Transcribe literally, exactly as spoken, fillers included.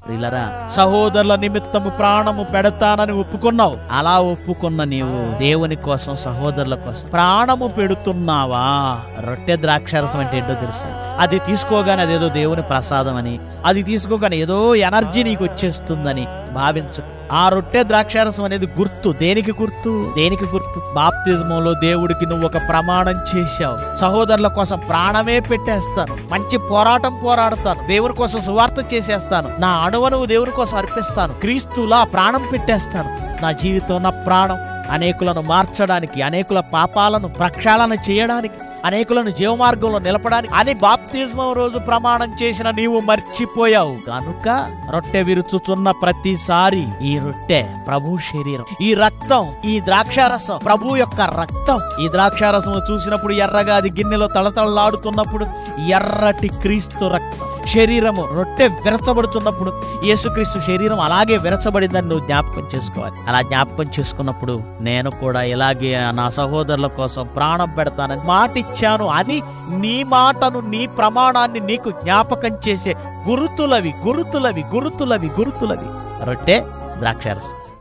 ప్రియులరా, సహోదరుల నిమిత్తము ప్రాణము పెడతానని ఒప్పుకున్నావు. అలా ఒప్పుకున్న నీవు దేవుని కోసం, సహోదరుల కోసం ప్రాణము పెడుతున్నావా? రొట్టె ద్రాక్షారసం అంటే ఏంటో తెలుసా? అది తీసుకోగానే అదేదో దేవుని ప్రసాదం అని, అది తీసుకోగానే ఏదో ఎనర్జీ నీకు వచ్చేస్తుందని భావించు. ఆ రొట్టె ద్రాక్షారసం అనేది గుర్తు. దేనికి గుర్తు? దేనికి గుర్తు? బాప్తిజంలో దేవుడికి నువ్వు ఒక ప్రమాణం చేశావు. సహోదరుల కోసం ప్రాణమే పెట్టేస్తాను, మంచి పోరాటం పోరాడతాను, దేవుని కోసం సువార్త చేసేస్తాను, నా అణువణువు దేవుని కోసం అర్పిస్తాను, క్రీస్తులా ప్రాణం పెట్టేస్తాను. నా జీవితం, నా ప్రాణం అనేకులను మార్చడానికి, అనేకుల పాపాలను ప్రక్షాళన చేయడానికి, అనేకులను జీవమార్గంలో నిలపడానికి అని బాప్తిజం రోజు ప్రమాణం చేసిన నీవు మర్చిపోయావు. కనుక రొట్టె విరుచుచున్న ప్రతిసారి ఈ రొట్టె ప్రభు శరీరం, ఈ రక్తం, ఈ ద్రాక్షారసం ప్రభు యొక్క రక్తం. ఈ ద్రాక్షారసం చూసినప్పుడు ఎర్రగా అది గిన్నెలో తళతళలాడుతున్నప్పుడు ఎర్రటి క్రీస్తు రక్తం. శరీరము రొట్టె విరచబడుతున్నప్పుడు యేసుక్రీస్తు శరీరం అలాగే విరచబడిందని నువ్వు జ్ఞాపకం చేసుకోవాలి. అలా జ్ఞాపకం చేసుకున్నప్పుడు నేను కూడా ఇలాగే నా సహోదరుల కోసం ప్రాణం పెడతానని మాట ఇచ్చాను అని నీ మాటను, నీ ప్రమాణాన్ని నీకు జ్ఞాపకం చేసే గురుతులవి గురుతులవి గురుతులవి గురుతులవి రొట్టె ద్రాక్షారసం.